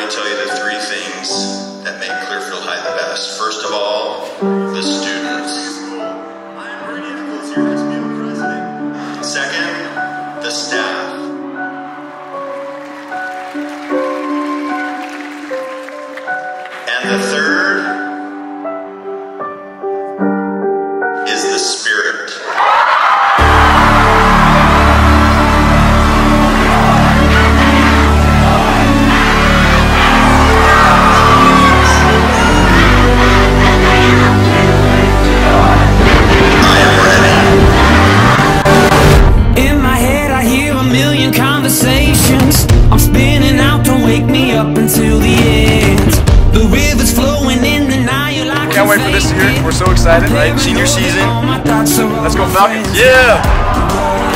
to tell you the three things that make Clearfield High the best. First of all, the students. Second, the staff. And the third is the spirit. Conversations, I'm spinning out, don't wake me up until the end. The river's flowing in denial. Can't wait for this year. We're so excited, right? Senior season. Let's go Falcons. Yeah!